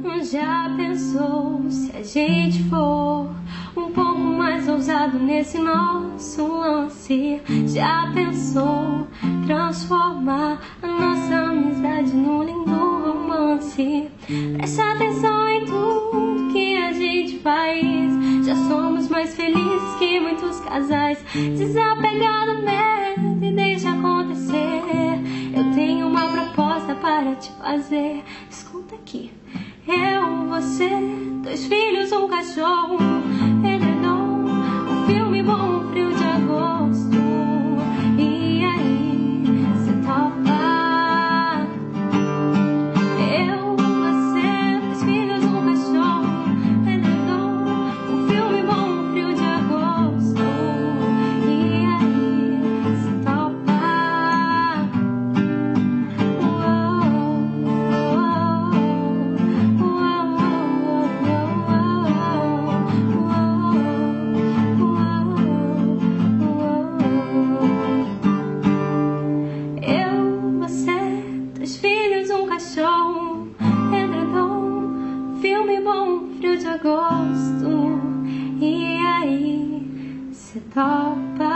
Já pensou se a gente for um pouco mais ousado nesse nosso lance? Já pensou transformar a nossa amizade num lindo romance? Presta atenção em tudo que a gente faz. Já somos mais felizes que muitos casais. Desapega do medo e deixa acontecer. Eu tenho uma proposta para te fazer. Escuta aqui. Eu, você, 2 filhos, um cachorro, edredom, um filme bom, um frio de agosto. E aí, cê topa? Eu, você, 2 filhos, um cachorro, edredom, um filme bom, um frio de agosto. E aí, cê topa? Eu, você, 2 filhos, um cachorro, edredom, filme bom, frio de agosto. E aí, cê topa?